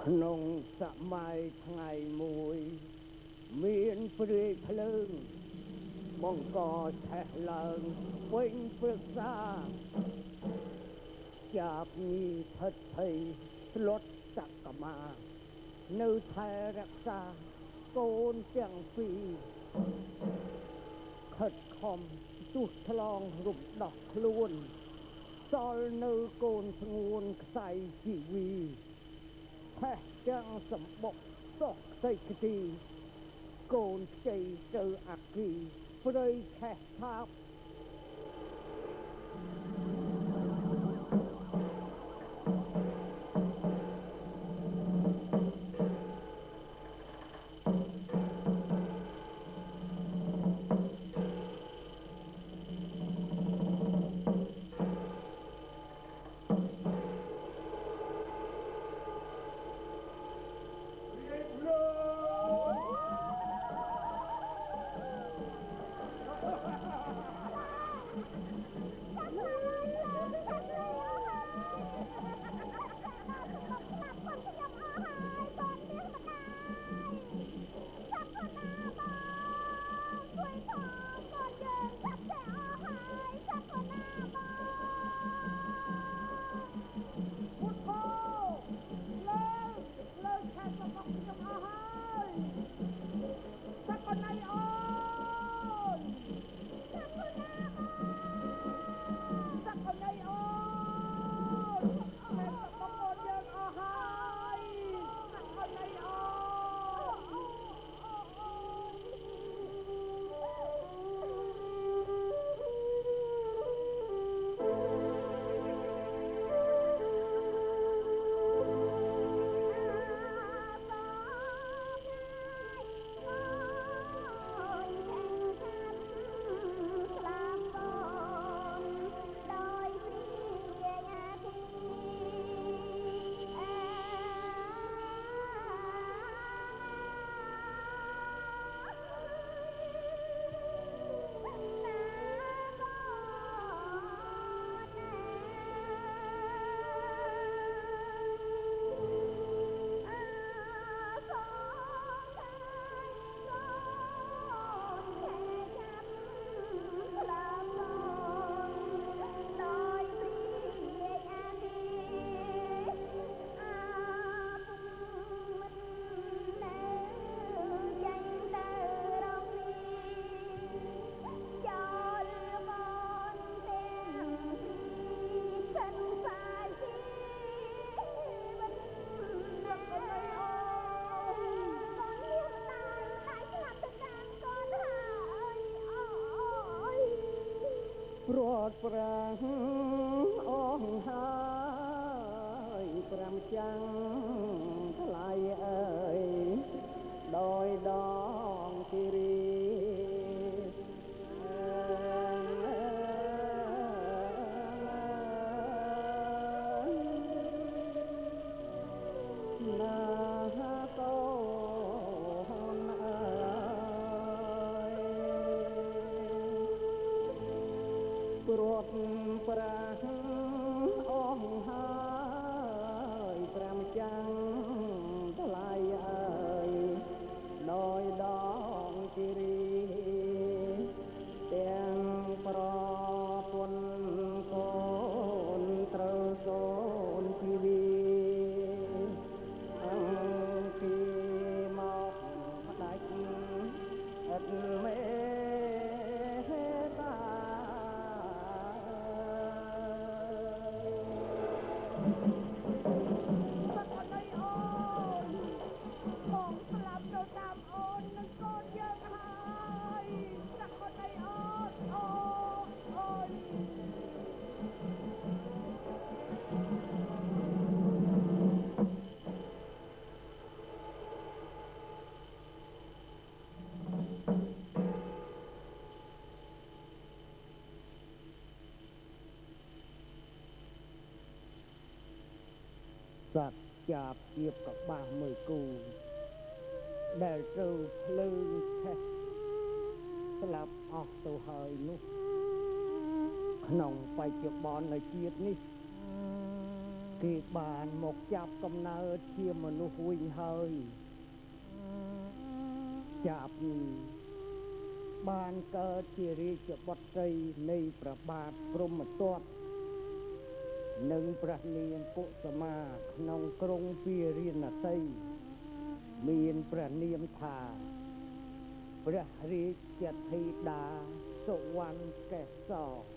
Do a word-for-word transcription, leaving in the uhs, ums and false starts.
ក្នុងសម័យថ្ងៃមួយមានព្រាយភ្លើងបង្កឆេះឡើងពេញព្រឹក្សាចាប់ញីថិតភ័យស្លុតសក្មានៅថែរក្សាកូនទាំងពីរខិតខំទុះឆ្លងរំដោះខ្លួនសល់នៅកូនស្ងួនខ្សែជីវីផេះទាំងសម្បុកសោះខ្ទេចខ្ទីកូនខ្ចីទៅអាគីព្រៃឆេះថាបព្រាត់ប្រាំងអស់ហើយប្រាំចាំងថ្លៃអើយដោយដងគិរីណាកូនអើយព្រាត់ប្រាំងអស់ហើយប្រាំចាំងថ្លៃអើយដោយដងគិរីទាំងប្រពន្ធកូនត្រូវកូនជីវីអង្គពីមកផ្ដាច់អត់មេតាសត្វចាប់ជាបកបាសមួយគូដែលត្រូវភ្លើងឆេះស្លាប់អស់ទៅហើយនោះក្នុងបច្ចុប្បន្ននៃជាតិនេះគេបានមកចាប់កំណើតជាមនុស្សវិញហើយចាប់បានកើតជារាជបុត្រីនៃព្រះបាទព្រហ្មទត្តនិងព្រះនាងកុសុមាក្នុងក្រុងពារាណសីមានព្រះនាមថាព្រះរាជធីតាសុវណ្ណកេសរ